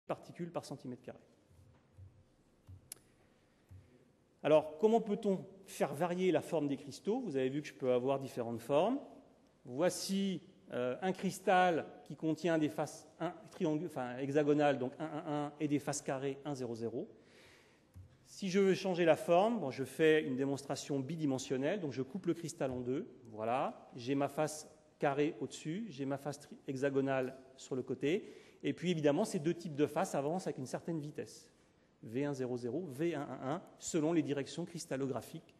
particules par centimètre carré. Alors, comment peut-on faire varier la forme des cristaux? Vous avez vu que je peux avoir différentes formes. Voici un cristal qui contient des faces hexagonales, donc 1, 1, 1, et des faces carrées 1, 0, 0. Si je veux changer la forme, bon, je fais une démonstration bidimensionnelle, donc je coupe le cristal en deux. Voilà, j'ai ma face carrée au-dessus, j'ai ma face hexagonale sur le côté, et puis évidemment, ces deux types de faces avancent avec une certaine vitesse. V1, 0, 0, V1, 1, 1, selon les directions cristallographiques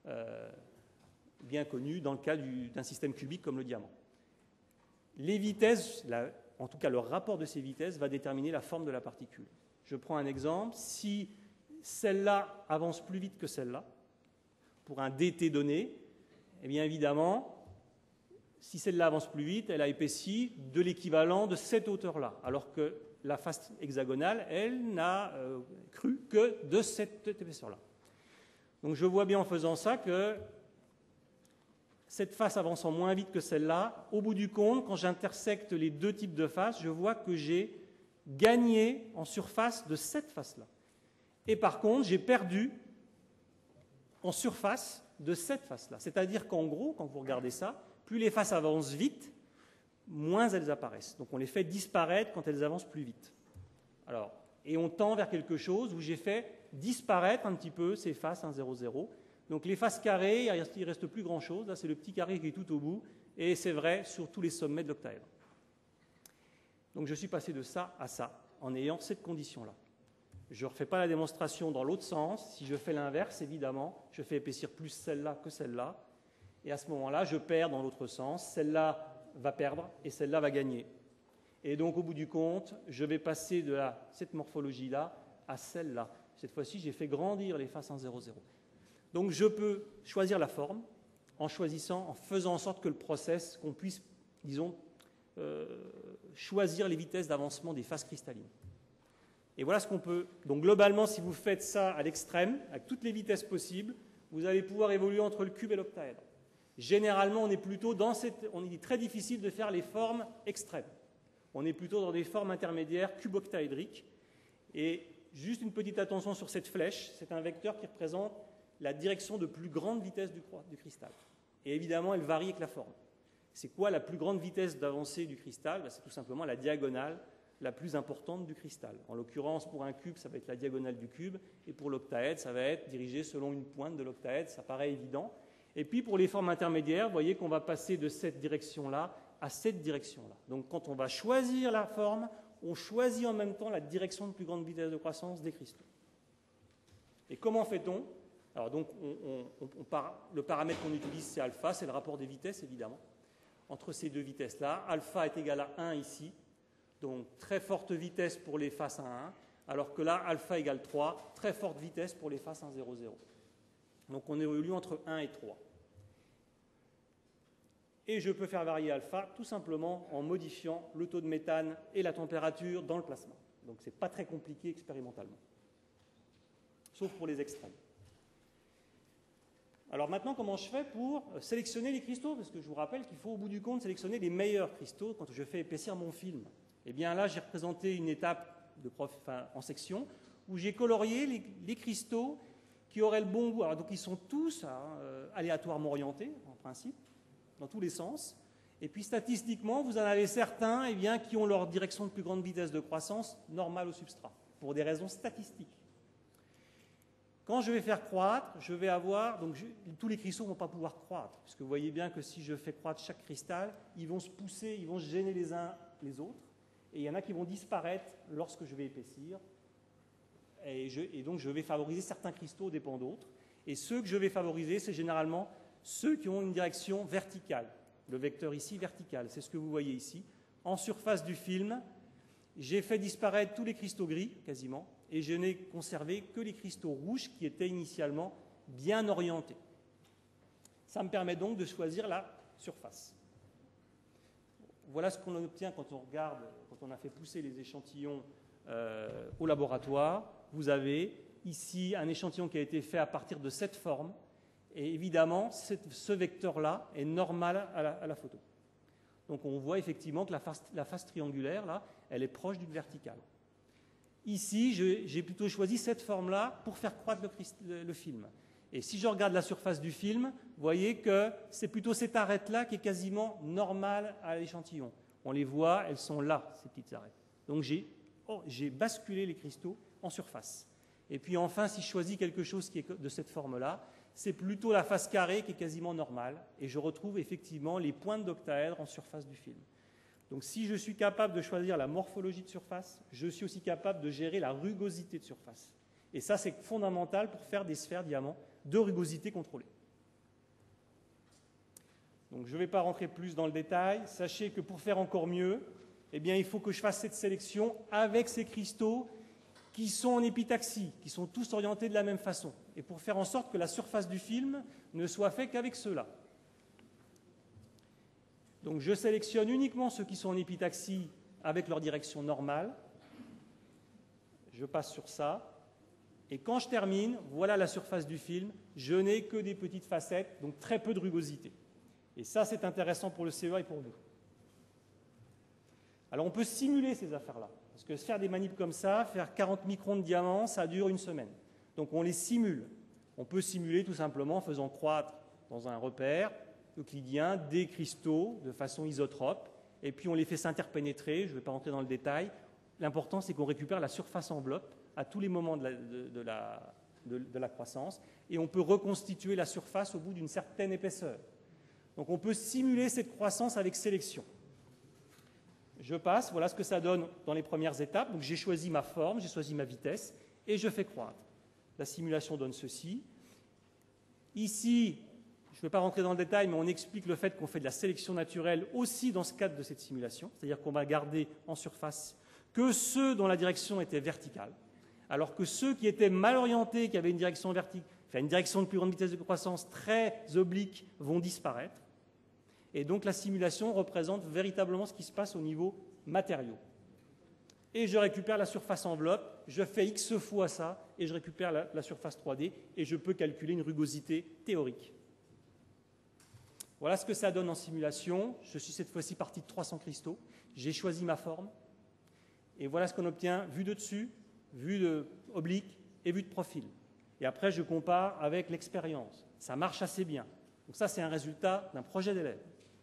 bien connues dans le cas d'un système cubique comme le diamant. Les vitesses, en tout cas le rapport de ces vitesses, va déterminer la forme de la particule. Je prends un exemple. Si celle-là avance plus vite que celle-là, pour un dt donné, eh bien évidemment, si celle-là avance plus vite, elle a épaissi de l'équivalent de cette hauteur-là, alors que la face hexagonale, elle n'a cru que de cette épaisseur-là. Donc je vois bien en faisant ça que cette face avançant moins vite que celle-là, au bout du compte, quand j'intersecte les deux types de faces, je vois que j'ai gagné en surface de cette face-là. Et par contre, j'ai perdu en surface de cette face-là. C'est-à-dire qu'en gros, quand vous regardez ça, plus les faces avancent vite, moins elles apparaissent. Donc on les fait disparaître quand elles avancent plus vite. Alors, et on tend vers quelque chose où j'ai fait disparaître un petit peu ces faces 1, 0, 0. Donc les faces carrées, il ne reste plus grand-chose. Là, c'est le petit carré qui est tout au bout. Et c'est vrai sur tous les sommets de l'octaèdre. Donc je suis passé de ça à ça, en ayant cette condition-là. Je ne refais pas la démonstration dans l'autre sens. Si je fais l'inverse, évidemment, je fais épaissir plus celle-là que celle-là. Et à ce moment-là, je perds dans l'autre sens. Celle-là va perdre et celle-là va gagner. Et donc, au bout du compte, je vais passer de cette morphologie-là à celle-là. Cette fois-ci, j'ai fait grandir les faces 1, 0, 0. Donc, je peux choisir la forme en faisant en sorte que le process, qu'on puisse, disons, choisir les vitesses d'avancement des faces cristallines. Et voilà ce qu'on peut... Donc, globalement, si vous faites ça à l'extrême, avec toutes les vitesses possibles, vous allez pouvoir évoluer entre le cube et l'octaèdre. Généralement, on est plutôt il est très difficile de faire les formes extrêmes. On est plutôt dans des formes intermédiaires cuboctaédriques. Et juste une petite attention sur cette flèche, c'est un vecteur qui représente la direction de plus grande vitesse du cristal. Et évidemment, elle varie avec la forme. C'est quoi la plus grande vitesse d'avancée du cristal? C'est tout simplement la diagonale la plus importante du cristal. En l'occurrence, pour un cube, ça va être la diagonale du cube, et pour l'octaèdre, ça va être dirigé selon une pointe de l'octaèdre, ça paraît évident. Et puis pour les formes intermédiaires, vous voyez qu'on va passer de cette direction-là à cette direction-là. Donc quand on va choisir la forme, on choisit en même temps la direction de plus grande vitesse de croissance des cristaux. Et comment fait-on? Alors donc le paramètre qu'on utilise, c'est alpha, c'est le rapport des vitesses évidemment. Entre ces deux vitesses-là, alpha est égal à 1 ici, donc très forte vitesse pour les faces 1, 1, alors que là, alpha égale 3, très forte vitesse pour les faces 1, 0, 0. Donc on évolue entre 1 et 3. Et je peux faire varier alpha tout simplement en modifiant le taux de méthane et la température dans le plasma. Donc ce n'est pas très compliqué expérimentalement, sauf pour les extrêmes. Alors maintenant, comment je fais pour sélectionner les cristaux? Parce que je vous rappelle qu'il faut au bout du compte sélectionner les meilleurs cristaux quand je fais épaissir mon film. Et bien là, j'ai représenté une étape en section où j'ai colorié les cristaux qui auraient le bon goût. Alors, donc ils sont tous aléatoirement orientés, en principe, dans tous les sens. Et puis statistiquement, vous en avez certains qui ont leur direction de plus grande vitesse de croissance normale au substrat, pour des raisons statistiques. Quand je vais faire croître, je vais avoir... Donc tous les cristaux ne vont pas pouvoir croître, puisque vous voyez bien que si je fais croître chaque cristal, ils vont se pousser, ils vont se gêner les uns les autres, et il y en a qui vont disparaître lorsque je vais épaissir. Et donc je vais favoriser certains cristaux aux dépens d'autres. Et ceux que je vais favoriser, c'est généralement ceux qui ont une direction verticale. Le vecteur ici, vertical, c'est ce que vous voyez ici. En surface du film, j'ai fait disparaître tous les cristaux gris, quasiment, et je n'ai conservé que les cristaux rouges qui étaient initialement bien orientés. Ça me permet donc de choisir la surface. Voilà ce qu'on obtient quand on a fait pousser les échantillons au laboratoire. Vous avez ici un échantillon qui a été fait à partir de cette forme, et évidemment, ce vecteur-là est normal à la photo. Donc on voit effectivement que la face triangulaire, là, elle est proche d'une verticale. Ici, j'ai plutôt choisi cette forme-là pour faire croître le film. Et si je regarde la surface du film, vous voyez que c'est plutôt cette arête-là qui est quasiment normale à l'échantillon. On les voit, elles sont là, ces petites arêtes. Donc j'ai basculé les cristaux en surface. Et puis enfin, si je choisis quelque chose qui est de cette forme-là, c'est plutôt la face carrée qui est quasiment normale. Et je retrouve effectivement les pointes d'octaèdre en surface du film. Donc si je suis capable de choisir la morphologie de surface, je suis aussi capable de gérer la rugosité de surface. Et ça, c'est fondamental pour faire des sphères diamants de rugosité contrôlée. Donc je ne vais pas rentrer plus dans le détail. Sachez que pour faire encore mieux, eh bien, il faut que je fasse cette sélection avec ces cristaux qui sont en épitaxie, qui sont tous orientés de la même façon, et pour faire en sorte que la surface du film ne soit faite qu'avec ceux-là. Donc je sélectionne uniquement ceux qui sont en épitaxie avec leur direction normale. Je passe sur ça. Et quand je termine, voilà la surface du film. Je n'ai que des petites facettes, donc très peu de rugosité. Et ça, c'est intéressant pour le CEA et pour nous. Alors on peut simuler ces affaires-là. Parce que faire des manips comme ça, faire 40 microns de diamant, ça dure une semaine. Donc on les simule. On peut simuler tout simplement en faisant croître dans un repère euclidien des cristaux de façon isotrope, et puis on les fait s'interpénétrer. Je ne vais pas rentrer dans le détail. L'important, c'est qu'on récupère la surface enveloppe à tous les moments de la croissance, et on peut reconstituer la surface au bout d'une certaine épaisseur. Donc on peut simuler cette croissance avec sélection. Je passe, voilà ce que ça donne dans les premières étapes. Donc j'ai choisi ma forme, j'ai choisi ma vitesse, et je fais croître. La simulation donne ceci. Ici, je ne vais pas rentrer dans le détail, mais on explique le fait qu'on fait de la sélection naturelle aussi dans ce cadre de cette simulation, c'est-à-dire qu'on va garder en surface que ceux dont la direction était verticale, alors que ceux qui étaient mal orientés, qui avaient une direction verticale, enfin une direction de plus grande vitesse de croissance très oblique, vont disparaître. Et donc la simulation représente véritablement ce qui se passe au niveau matériaux. Et je récupère la surface enveloppe, je fais X fois ça, et je récupère la surface 3D, et je peux calculer une rugosité théorique. Voilà ce que ça donne en simulation. Je suis cette fois-ci parti de 300 cristaux. J'ai choisi ma forme. Et voilà ce qu'on obtient vue de dessus, vue de oblique et vue de profil. Et après, je compare avec l'expérience. Ça marche assez bien. Donc ça, c'est un résultat d'un projet d'élève.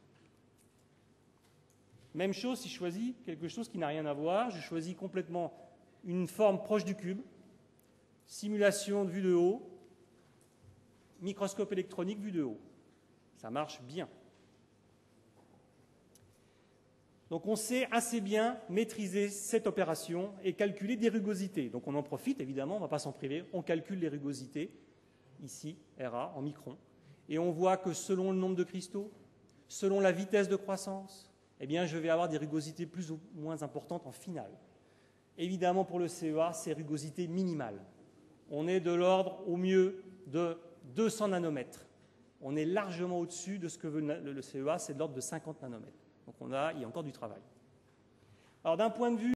Même chose si je choisis quelque chose qui n'a rien à voir. Je choisis complètement une forme proche du cube. Simulation de vue de haut. Microscope électronique vue de haut. Ça marche bien. Donc on sait assez bien maîtriser cette opération et calculer des rugosités. Donc on en profite, évidemment, on ne va pas s'en priver. On calcule les rugosités, ici, RA, en microns. Et on voit que selon le nombre de cristaux, selon la vitesse de croissance, eh bien, je vais avoir des rugosités plus ou moins importantes en finale. Évidemment, pour le CEA, c'est rugosité minimale. On est de l'ordre, au mieux, de 200 nanomètres. On est largement au-dessus de ce que veut le CEA, c'est de l'ordre de 50 nanomètres. Donc il y a encore du travail. Alors d'un point de vue